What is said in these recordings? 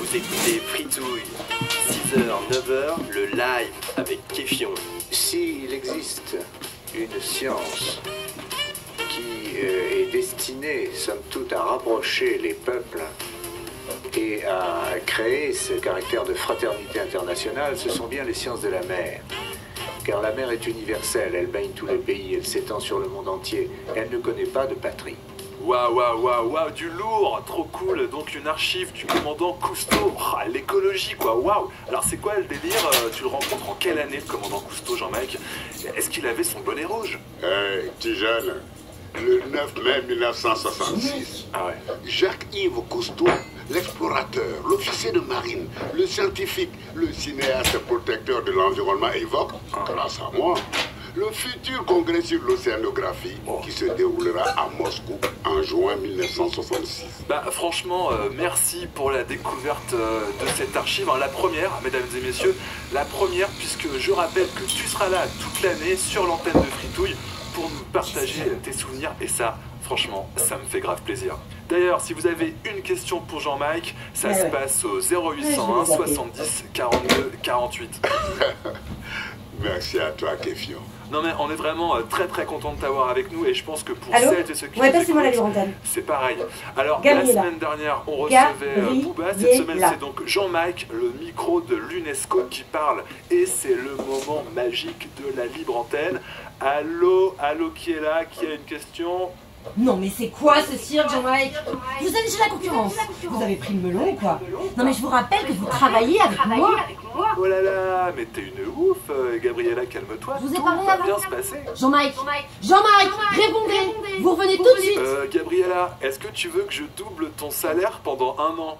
Vous écoutez Fritouille, 6h, 9h, le live avec Kéfion. S'il existe une science qui est destinée, somme toute, à rapprocher les peuples et à créer ce caractère de fraternité internationale, ce sont bien les sciences de la mer. Car la mer est universelle, elle baigne tous les pays, elle s'étend sur le monde entier, elle ne connaît pas de patrie. Waouh, du lourd, trop cool. Donc une archive du commandant Cousteau. Ah, l'écologie quoi, waouh. Alors c'est quoi le délire? Tu le rencontres en quelle année, le commandant Cousteau, Jean-Mike? Est-ce qu'il avait son bonnet rouge? Petit jeune, le 9 mai 1966, Ah ouais. Jacques-Yves Cousteau, l'explorateur, l'officier de marine, le scientifique, le cinéaste protecteur de l'environnement évoque, grâce à moi, le futur congrès sur l'océanographie qui se déroulera à Moscou en juin 1966. Bah franchement, merci pour la découverte de cette archive. La première, mesdames et messieurs, la première, puisque je rappelle que tu seras là toute l'année sur l'antenne de Fritouille pour nous partager tes souvenirs, et ça, franchement, ça me fait grave plaisir. D'ailleurs, si vous avez une question pour Jean-Mike, ça se passe au 0801 70 42 48. Merci à toi, Kéfion. Non mais on est vraiment très content de t'avoir avec nous, et je pense que pour Allô, celles et ceux qui ouais, nous passez-moi la écoutent, antenne. c'est pareil. Alors Gabriela. la semaine dernière on recevait Booba, cette semaine Gabriela. c'est donc Jean-Mike, le micro de l'UNESCO qui parle, et c'est le moment magique de la libre antenne. Allô, qui est là, qui a une question? Non mais c'est quoi ce cirque, Jean-Mike? Vous avez déjà la concurrence. Vous avez pris le melon ou quoi? Non mais je vous rappelle que vous travaillez avec moi. Oh là là, mais t'es une ouf, Gabriela, calme-toi, Je vous ai tout parlé va avant. bien se passer. Jean-Mike, répondez. Vous revenez tout de suite. Gabriela, est-ce que tu veux que je double ton salaire pendant 1 an?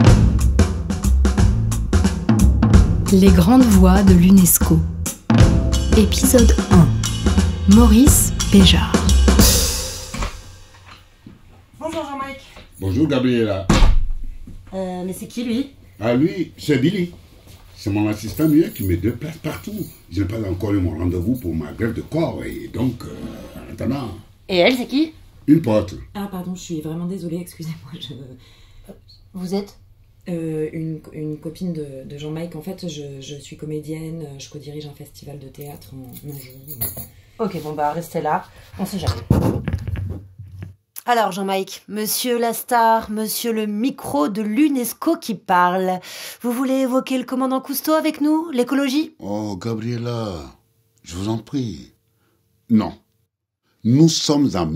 Les grandes voix de l'UNESCO. Épisode 1. Maurice Béjart. Bonjour Jean-Mike. Bonjour, Gabriela. Mais c'est qui lui? Ah, lui, c'est Billy. C'est mon assistant muet qui me déplace partout. Je n'ai pas encore eu mon rendez-vous pour ma greffe de corps, et donc, en attendant... Et elle, c'est qui? Une pote. Ah pardon, je suis vraiment désolée, excusez-moi. Vous êtes? Une copine de Jean-Mike. En fait, je suis comédienne, je co-dirige un festival de théâtre en Anjou. Ok, bon bah restez là, on sait jamais. Alors Jean-Mike, monsieur la star, monsieur le micro de l'UNESCO qui parle. Vous voulez évoquer le commandant Cousteau avec nous, l'écologie? Oh, Gabriela, je vous en prie. Non. Nous sommes en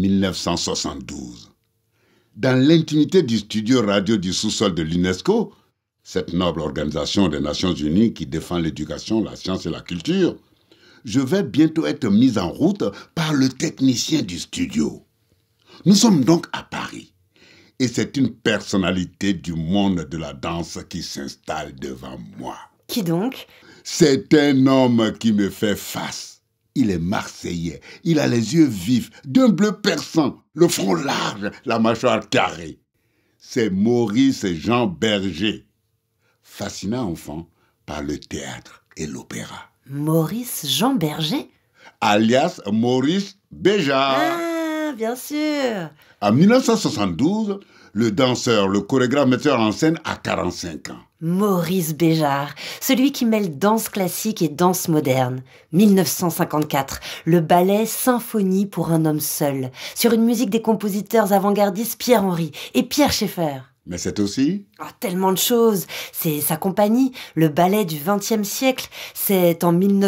1972. Dans l'intimité du studio radio du sous-sol de l'UNESCO, cette noble organisation des Nations Unies qui défend l'éducation, la science et la culture, je vais bientôt être mise en route par le technicien du studio. Nous sommes donc à Paris, et c'est une personnalité du monde de la danse qui s'installe devant moi. Qui donc? C'est un homme qui me fait face. Il est marseillais, il a les yeux vifs, d'un bleu perçant, le front large, la mâchoire carrée. C'est Maurice Jean Berger, fascinant enfant par le théâtre et l'opéra. Maurice Jean Berger? Alias Maurice Béjart. Ah, bien sûr. En 1972, le danseur, le chorégraphe, metteur en scène a 45 ans. Maurice Béjart, celui qui mêle danse classique et danse moderne. 1954, le ballet Symphonie pour un homme seul, sur une musique des compositeurs avant-gardistes Pierre Henry et Pierre Schaeffer. Mais c'est aussi... Tellement de choses. C'est sa compagnie, le ballet du XXe siècle. C'est en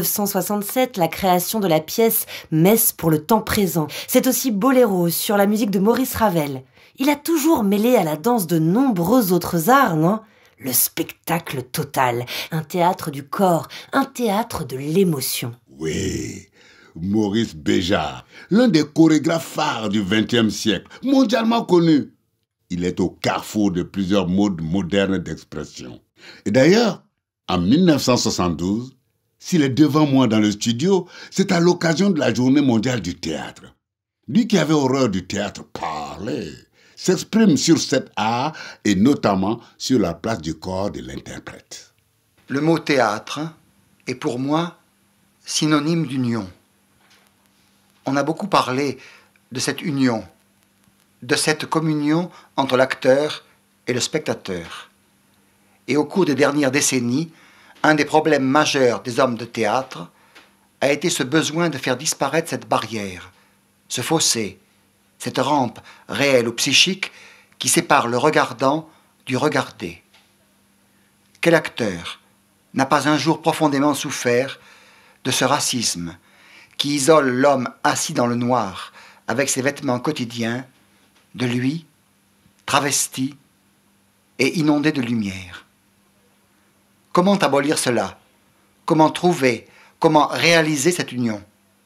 1967 la création de la pièce Messe pour le temps présent. C'est aussi Boléro sur la musique de Maurice Ravel. Il a toujours mêlé à la danse de nombreux autres arts, non ? Le spectacle total, un théâtre du corps, un théâtre de l'émotion. Oui, Maurice Béjart, l'un des chorégraphes phares du XXe siècle, mondialement connu. Il est au carrefour de plusieurs modes modernes d'expression. Et d'ailleurs, en 1972, s'il est devant moi dans le studio, c'est à l'occasion de la Journée mondiale du théâtre. Lui qui avait horreur du théâtre parler, s'exprime sur cet art et notamment sur la place du corps de l'interprète. Le mot théâtre est pour moi synonyme d'union. On a beaucoup parlé de cette union, de cette communion entre l'acteur et le spectateur. Et au cours des dernières décennies, un des problèmes majeurs des hommes de théâtre a été ce besoin de faire disparaître cette barrière, ce fossé, cette rampe réelle ou psychique qui sépare le regardant du regardé. Quel acteur n'a pas un jour profondément souffert de ce racisme qui isole l'homme assis dans le noir avec ses vêtements quotidiens de lui, travesti et inondé de lumière? Comment abolir cela? Comment trouver, comment réaliser cette union?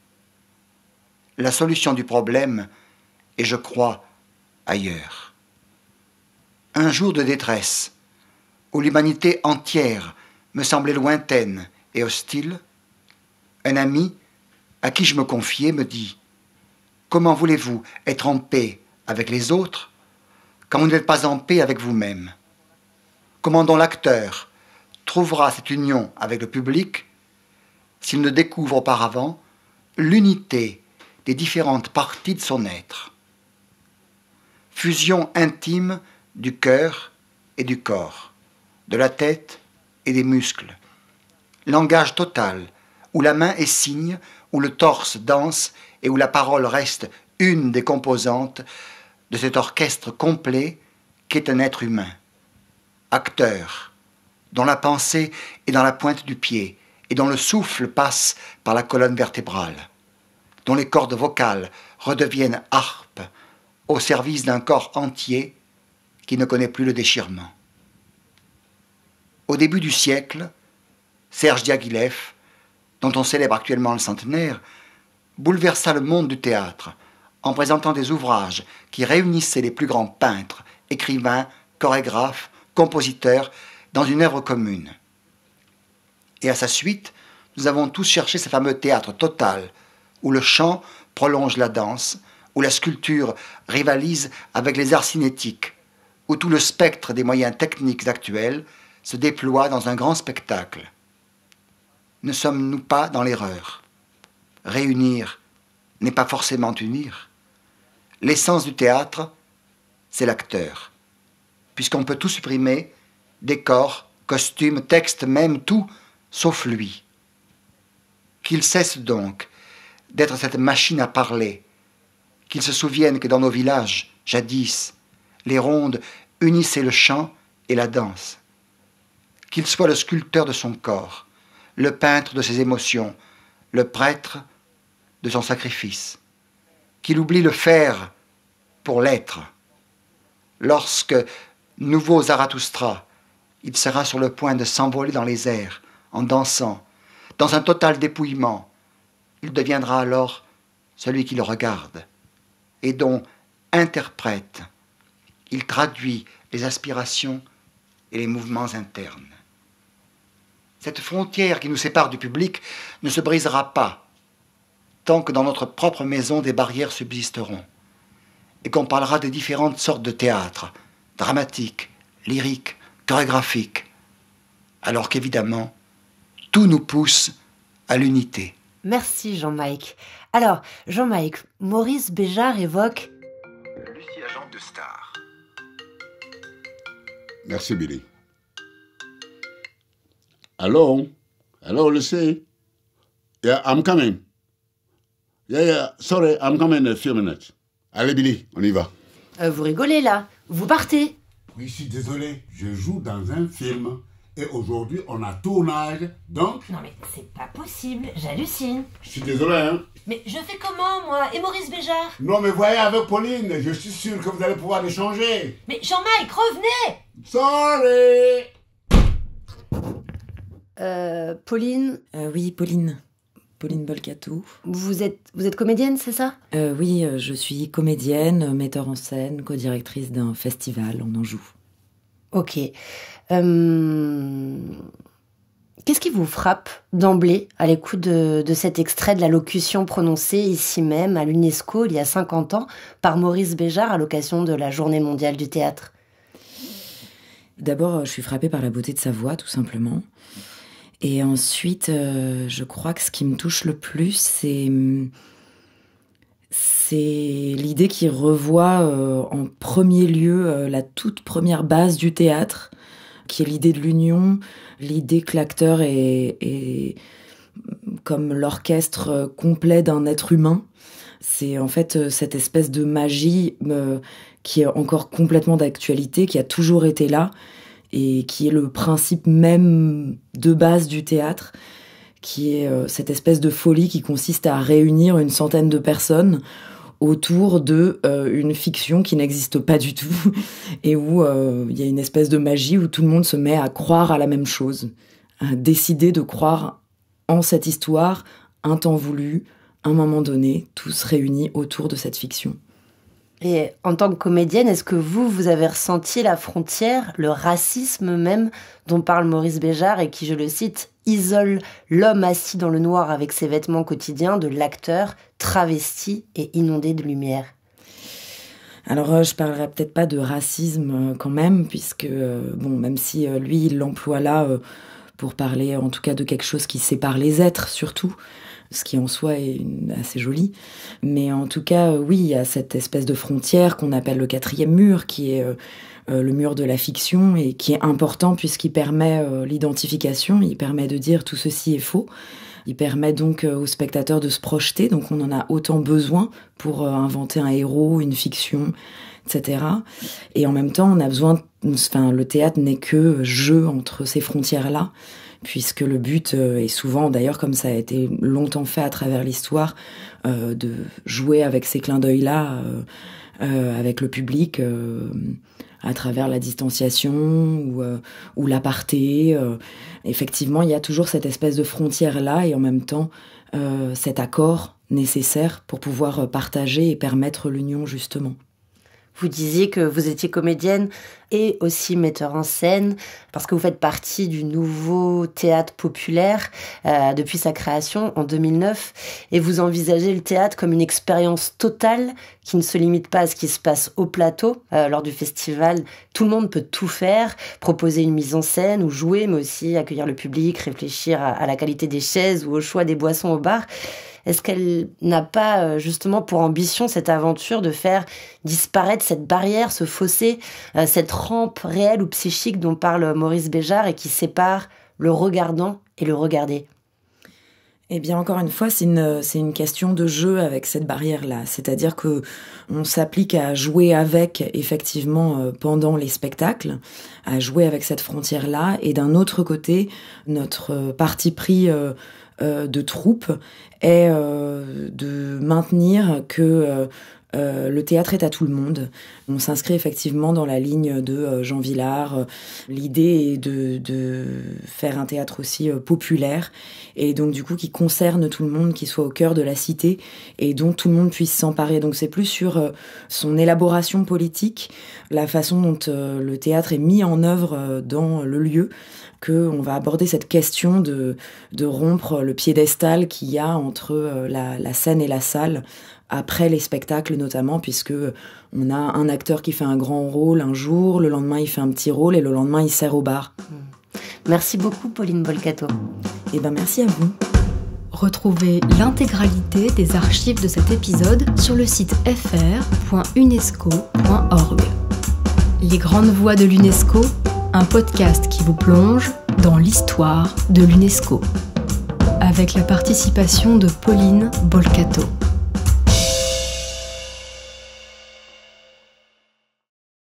La solution du problème est, je crois, ailleurs. Un jour de détresse, où l'humanité entière me semblait lointaine et hostile, un ami à qui je me confiais me dit « Comment voulez-vous être en paix avec les autres quand vous n'êtes pas en paix avec vous-même? Comment donc l'acteur trouvera cette union avec le public s'il ne découvre auparavant l'unité des différentes parties de son être? Fusion intime du cœur et du corps, de la tête et des muscles. Langage total, où la main est signe, où le torse danse et où la parole reste une des composantes de cet orchestre complet qu'est un être humain. Acteur, dont la pensée est dans la pointe du pied et dont le souffle passe par la colonne vertébrale, dont les cordes vocales redeviennent harpes au service d'un corps entier qui ne connaît plus le déchirement. Au début du siècle, Serge Diaghilev, dont on célèbre actuellement le centenaire, bouleversa le monde du théâtre en présentant des ouvrages qui réunissaient les plus grands peintres, écrivains, chorégraphes, compositeurs dans une œuvre commune. Et à sa suite, nous avons tous cherché ce fameux théâtre total où le chant prolonge la danse, où la sculpture rivalise avec les arts cinétiques, où tout le spectre des moyens techniques actuels se déploie dans un grand spectacle. Ne sommes-nous pas dans l'erreur? Réunir n'est pas forcément unir. L'essence du théâtre, c'est l'acteur. Puisqu'on peut tout supprimer, décor, costume, texte, même tout, sauf lui. Qu'il cesse donc d'être cette machine à parler, qu'il se souvienne que dans nos villages, jadis, les rondes unissaient le chant et la danse. Qu'il soit le sculpteur de son corps, le peintre de ses émotions, le prêtre de son sacrifice. Qu'il oublie le faire pour l'être. Lorsque, nouveau Zarathustra, il sera sur le point de s'envoler dans les airs, en dansant, dans un total dépouillement, il deviendra alors celui qui le regarde, et dont, interprète, il traduit les aspirations et les mouvements internes. Cette frontière qui nous sépare du public ne se brisera pas tant que dans notre propre maison des barrières subsisteront et qu'on parlera des différentes sortes de théâtre, dramatique, lyrique, chorégraphique, alors qu'évidemment, tout nous pousse à l'unité. Merci Jean-Mike. Alors, Jean-Mike, Maurice Béjart évoque... Lucie, agente de Star. Merci, Billy. Hello, Lucy. Yeah, I'm coming. Yeah, sorry, I'm coming in a few minutes. Allez, Billy, on y va. Vous rigolez là, vous partez. Oui, je suis désolé, je joue dans un film. Et aujourd'hui, on a tournage, donc... Non mais c'est pas possible, j'hallucine. Je suis désolé, hein. Mais je fais comment, moi? Et Maurice Béjart? Non, mais voyez avec Pauline, je suis sûr que vous allez pouvoir l'échanger. Mais Jean-Mike, revenez! Sorry. Pauline, Oui, Pauline. Pauline Bolcatou. vous êtes comédienne, c'est ça? Oui, je suis comédienne, metteur en scène, co-directrice d'un festival en Anjou. Ok. Qu'est-ce qui vous frappe d'emblée à l'écoute de cet extrait de la locution prononcée ici même à l'UNESCO il y a 50 ans par Maurice Béjart à l'occasion de la Journée mondiale du théâtre? D'abord, je suis frappée par la beauté de sa voix, tout simplement. Et ensuite, je crois que ce qui me touche le plus, c'est l'idée qu'il revoit en premier lieu la toute première base du théâtre, qui est l'idée de l'union, l'idée que l'acteur est comme l'orchestre complet d'un être humain. C'est en fait cette espèce de magie qui est encore complètement d'actualité, qui a toujours été là, et qui est le principe même de base du théâtre, qui est cette espèce de folie qui consiste à réunir une centaine de personnes autour de une fiction qui n'existe pas du tout, et où il y a une espèce de magie où tout le monde se met à croire à la même chose, à décider de croire en cette histoire, un temps voulu, un moment donné, tous réunis autour de cette fiction. Et en tant que comédienne, est-ce que vous avez ressenti la frontière, le racisme même, dont parle Maurice Béjart et qui, je le cite, isole l'homme assis dans le noir avec ses vêtements quotidiens de l'acteur travesti et inondé de lumière? Alors, je parlerai peut-être pas de racisme quand même, puisque, même si lui, il l'emploie là pour parler en tout cas de quelque chose qui sépare les êtres, surtout, ce qui en soi est assez joli. Mais en tout cas, oui, il y a cette espèce de frontière qu'on appelle le 4e mur, qui est le mur de la fiction, et qui est important puisqu'il permet l'identification, il permet de dire tout ceci est faux. Il permet donc au spectateur de se projeter, donc on en a autant besoin pour inventer un héros, une fiction, etc. Et en même temps, on a besoin, le théâtre n'est que jeu entre ces frontières-là, puisque le but est souvent, d'ailleurs comme ça a été longtemps fait à travers l'histoire, de jouer avec ces clins d'œil-là, avec le public, à travers la distanciation ou l'aparté. Effectivement, il y a toujours cette espèce de frontière-là, et en même temps, cet accord nécessaire pour pouvoir partager et permettre l'union, justement. Vous disiez que vous étiez comédienne et aussi metteur en scène, parce que vous faites partie du nouveau théâtre populaire depuis sa création en 2009, et vous envisagez le théâtre comme une expérience totale qui ne se limite pas à ce qui se passe au plateau. Lors du festival, tout le monde peut tout faire, proposer une mise en scène ou jouer, mais aussi accueillir le public, réfléchir à la qualité des chaises ou au choix des boissons au bar. Est-ce qu'elle n'a pas justement pour ambition cette aventure de faire disparaître cette barrière, ce fossé, cette rampe réelle ou psychique dont parle Maurice Béjart et qui sépare le regardant et le regardé? Eh bien, encore une fois, c'est une question de jeu avec cette barrière-là. C'est-à-dire que on s'applique à jouer avec, effectivement, pendant les spectacles, à jouer avec cette frontière-là. Et d'un autre côté, notre parti pris de troupe est de maintenir que le théâtre est à tout le monde. On s'inscrit effectivement dans la ligne de Jean Vilar. L'idée est de faire un théâtre aussi populaire, et donc du coup qui concerne tout le monde, qui soit au cœur de la cité et dont tout le monde puisse s'emparer. Donc c'est plus sur son élaboration politique, la façon dont le théâtre est mis en œuvre dans le lieu, qu'on va aborder cette question de rompre le piédestal qu'il y a entre la scène et la salle, après les spectacles notamment, puisque on a un acteur qui fait un grand rôle un jour, le lendemain il fait un petit rôle, et le lendemain il sert au bar. Merci beaucoup Pauline Bolcato. Eh ben merci à vous. Retrouvez l'intégralité des archives de cet épisode sur le site fr.unesco.org. Les grandes voix de l'UNESCO, un podcast qui vous plonge dans l'histoire de l'UNESCO, avec la participation de Pauline Bolcato.